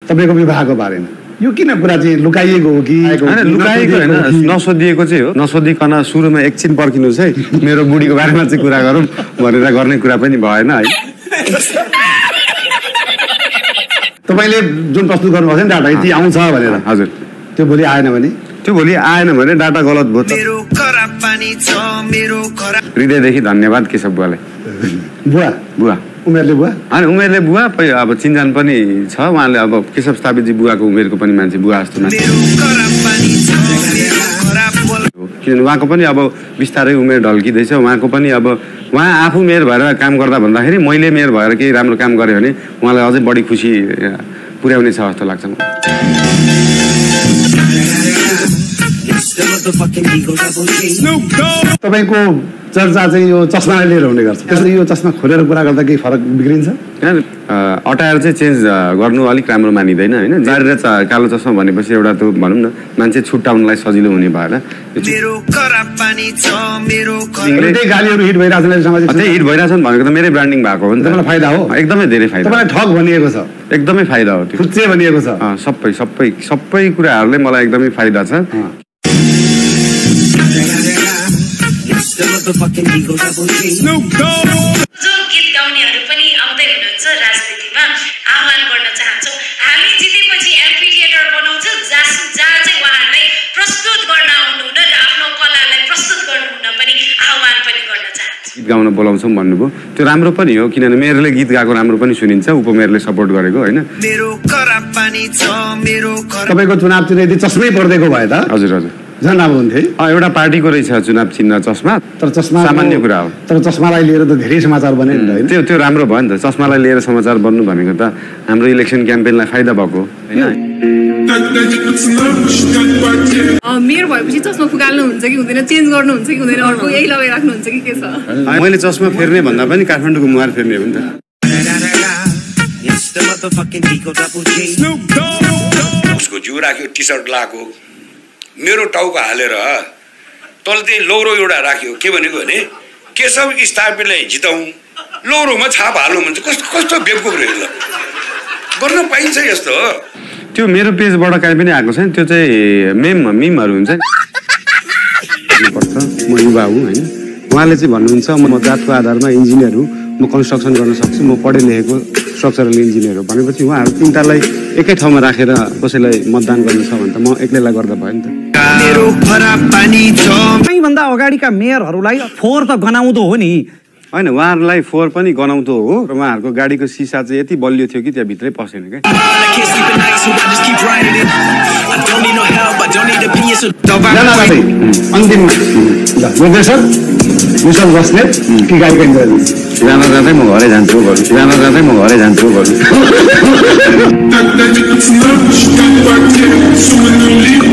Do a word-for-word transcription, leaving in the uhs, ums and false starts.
तपाईँको विवाहको बारेमा यो किन कुरा चाहिँ लुकाइएको हो कि लुकाइएको होइन नसोधिएको चाहिँ हो नसोधिकन सुरुमा एकछिन पर्खिनुहोस् है मेरो बुढीको बारेमा चाहिँ कुरा गरौँ भनेर गर्ने कुरा पनि भएन है तपाईँले जुन प्रस्तुत गर्नुभएको छ नि डाटा यति आउँछ भनेर हजुर त्यो भोलि आएन भने त्यो भोलि आएन भने डाटा गलत भयो हृदयदेखि धन्यवाद केशव बुवालाई बुवा बुवा उमेरले बुवा होइन उमेरले बुवा अब चिन्जान पनि छ उहाँले अब केशव स्थापितजी बुवाको उमेरको पनि मान्छे बुवा जस्तो मान्छे किनभने उहाँको पनि अब बिस्तारै उमेर ढल्किँदैछ उहाँको पनि अब उहाँ आफू मेयर भएर काम गर्दा भन्दाखेरि मैले मेयर भएर केही राम्रो काम गरेँ भने उहाँलाई अझै बढी खुसी पुर्याउने छ जस्तो लाग्छ तपाईँको चर्चा चाहिँ यो चस्मालाई लिएर हुने गर्छ त्यसले यो चस्मा खोलेर कुरा गर्दा केही फरक बिग्रिन्छ अटायर चाहिँ चेन्ज गर्नु अलिक राम्रो मानिँदैन होइन जारी र कालो चस्मा भनेपछि एउटा त भनौँ न मान्छे छुट्टाउनलाई सजिलो हुने भएर गालीहरू हिट भइरहेछन् हिट भइरहेछन् भनेको त मेरै ब्रान्डिङ भएको हो नि त फाइदा हो एकदमै धेरै फाइदा तपाईँलाई ठग भनिएको छ एकदमै फाइदा हो त्यो खुच्चे भनिएको छ सबै सबै सबै कुराहरूले मलाई एकदमै फाइदा छ जो गीत गाउनेहरू पनि आउँदै हुनुहुन्छ राजनीतिमा आह्वान गर्न चाहन्छौँ हामी जितेपछि एम्फी थिएटर बनाउँछौँ जहाँ चाहिँ उहाँहरूलाई प्रस्तुत गर्न आउनुहुन र आफ्नो कलालाई प्रस्तुत गर्नुहुन पनि आह्वान पनि गर्न चाहन्छौँ गीत गाउन बोलाउँछौँ भन्नुभयो त्यो राम्रो पनि हो किनभने मेयरले गीत गाएको राम्रो पनि सुनिन्छ उपमेयरले सपोर्ट गरेको होइन तपाईँको चुनाव चिन्ह यदि चस्मै पर्दैको भए त हजुर हजुर झन् राम्रो हुन्थ्यो एउटा पार्टीको रहेछ चुनाव चिन्ह चस्मा तर चस्मा सामान्य कुरा हो तर चस्मालाई लिएर त धेरै समाचार बने नि होइन त्यो त्यो राम्रो भयो नि त चस्मालाई लिएर समाचार बन्नु भनेको त हाम्रो इलेक्सन क्याम्पेनलाई फाइदा भएको होइन मेयर भएपछि चस्मा फुकाल्नु हुन्छ कि हुँदैन चेन्ज गर्नुहुन्छ कि हुँदैन अर्को यही लगाइराख्नुहुन्छ कि के छ मैले चस्मा फेर्ने भन्दा पनि काठमाडौँको मुहार फेर्ने हो नि त उसको जिउ राख्यो टी सर्ट लगाएको मेरो टाउको हालेर तल त्यही लौरो एउटा राख्यो के भनेको भने केशव स्थापितलाई जिताउँ लौरोमा छाप हाल्नु भन्छ कस्तो कस्तो बेवकुफ रहेछ ल गर्न पाइन्छ यस्तो त्यो मेरो पेजबाट काहीँ पनि आएको छैन त्यो चाहिँ मेम मिमहरू हुन्छ पर्छ म युवा हुँ होइन उहाँले चाहिँ भन्नुहुन्छ म जातको आधारमा इन्जिनियर हुँ म कन्स्ट्रक्सन गर्न सक्छु म पढे लेखेको स्ट्रक्चरल इन्जिनियर हो भनेपछि उहाँहरू तिनवटालाई एकै ठाउँमा राखेर कसैलाई मतदान गर्नु छ भने त म एक्लैलाई गर्दा भयो नि त भन्दा अगाडिका मेयरहरूलाई फोहोर त गनाउँदो हो नि होइन उहाँहरूलाई फोहोर पनि गनाउँदो हो र उहाँहरूको गाडीको सिसा चाहिँ यति बलियो थियो कि त्यहाँभित्रै पसेन क्या अन्तिम निर्देशक विशाल बस्नेत कि गाडीको इन्चार्ज जाँदा जाँदै म घरै जान्छु बरु जाँदा जाँदै म घरै जान्छु बरु